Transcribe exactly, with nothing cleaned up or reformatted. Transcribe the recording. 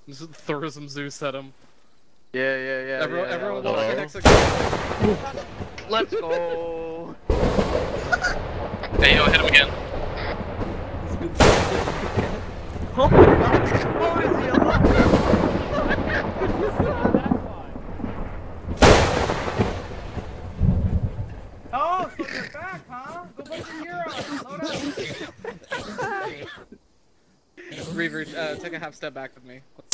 Just throw some Zeus at him. Yeah, yeah, yeah. Everyone, yeah, everyone yeah. walk the hexagon. Let's go. Hey, yo, hit him again. Oh my god! Oh, is he alive? Oh, so you're back, huh? Go put your hero. Load up. Reaver, uh, take a half step back with me.